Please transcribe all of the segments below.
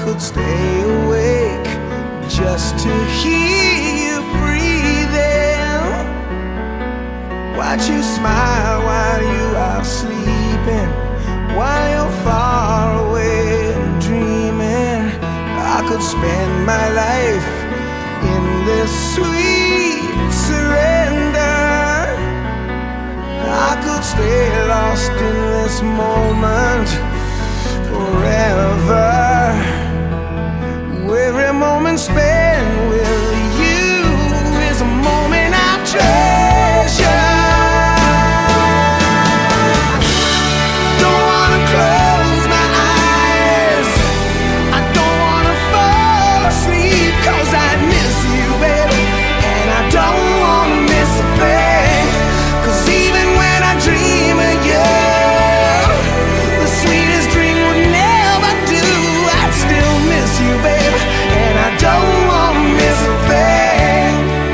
could stay awake just to hear you breathing. Watch you smile while you are sleeping, while you're far away and dreaming. I could spend my life in this sweet surrender. I could stay lost in this moment forever. Every moment spent with you is a moment I treasure. Don't wanna close my eyes, I don't wanna fall asleep, 'cause I miss you, baby, and I don't wanna miss a thing. 'Cause even when I dream of you, the sweetest dream would never do. I'd still miss you, baby, and I don't wanna miss a thing.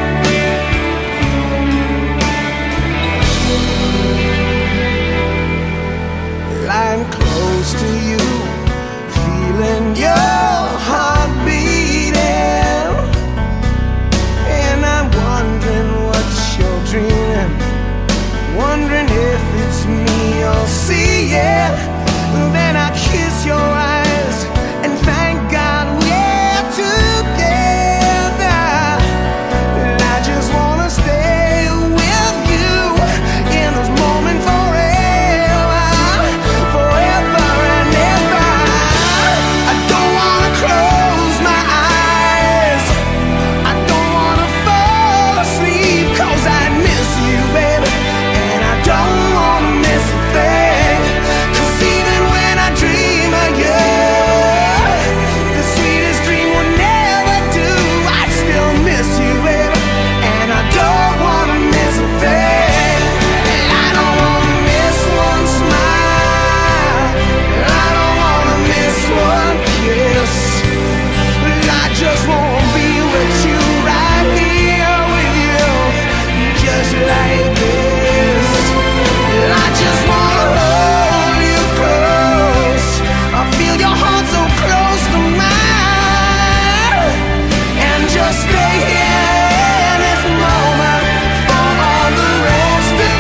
Lying close to you, feeling your heart beating, and I'm wondering what you're dreaming, wondering if it's me you're seeing. Then I kiss your eyes and thank God we're together. And I just wanna stay with you in this moment forever, forever and ever. I don't wanna close my eyes, I don't wanna fall asleep, 'cause I miss you, baby, and I don't wanna miss a thing. 'Cause even when I dream of you, the sweetest dream will never do. I still miss you, baby, and I don't wanna miss a thing. I don't wanna miss one smile, I don't wanna miss one kiss. I just wanna be with you, right here with you, just like this. I just wanna hold you close, I feel your heart so close to mine, and just stay here in this moment for all the rest of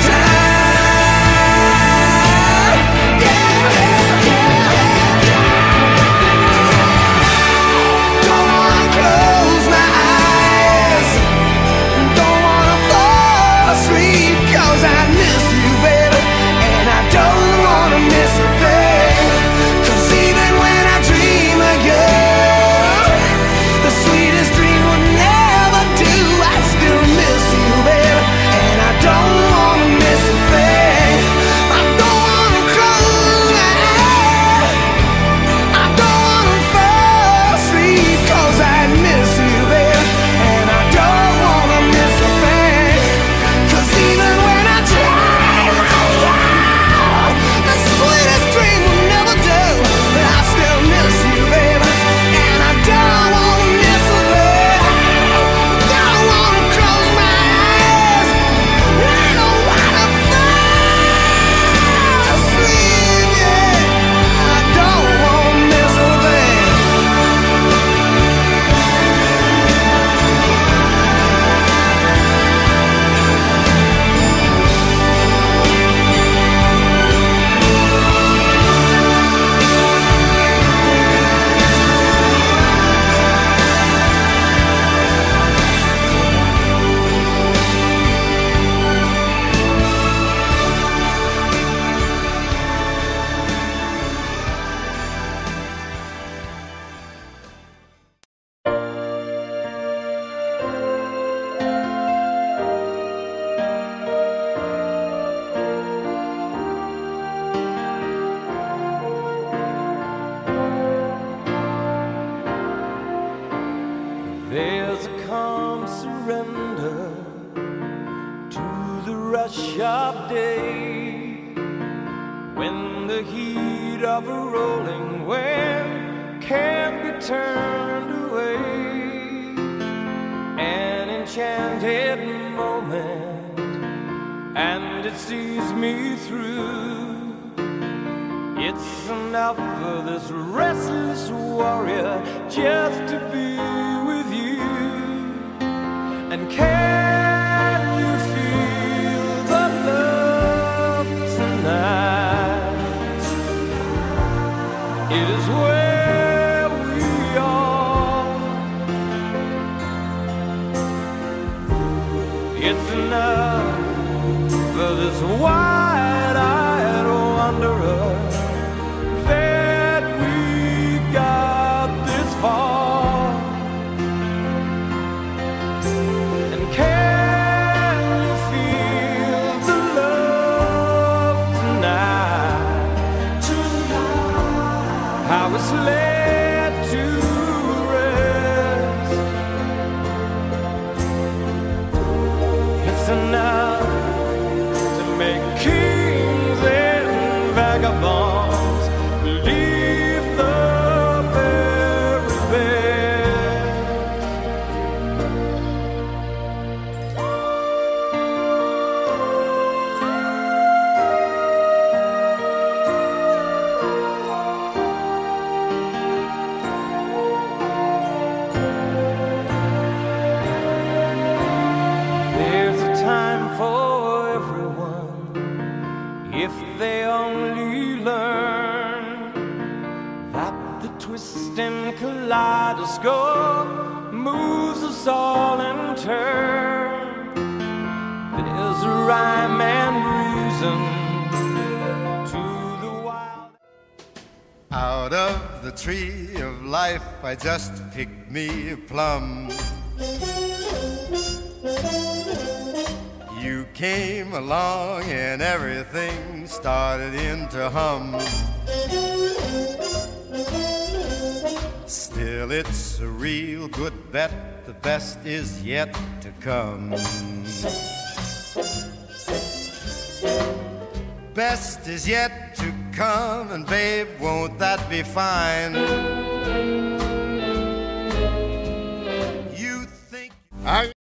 time. Yeah, yeah, yeah, yeah. Don't wanna close my eyes, don't wanna fall asleep, 'cause I miss you, baby, and I don't wanna miss a thing. 'Cause even when I dream of you, the sweetest dream will never do. I still miss you, baby, and I don't wanna miss a thing. I don't wanna close my eyes, I don't wanna fall asleep, 'cause I miss you, baby, and I don't wanna miss a thing. 'Cause even when I dream of you, the sweetest dream will never do. But I still miss you, baby, and I don't wanna miss a thing. Don't wanna close my eyes, I don't wanna fall asleep, yeah. I don't wanna miss a thing. There's a calm surrender to the rush of day, when the heat of a rolling wave can't be turned away. An enchanted moment, and it sees me through. It's enough for this restless warrior just to be with you. And can you feel the love tonight? It is where we are. It's enough for this wide-eyed wanderer that we got this far. And can you feel the love tonight? How it's laid to rest. It's enough to make kings and vagabonds believe the very best. There's a time for everyone if they only learn that the twisting kaleidoscope moves us all in turn. There's a rhyme and reason to the wild. Out of the tree of life I just picked me a plum. You came along and everything started into hum. Still it's a real good bet, the best is yet to come. Best is yet to come, and babe, won't that be fine? You think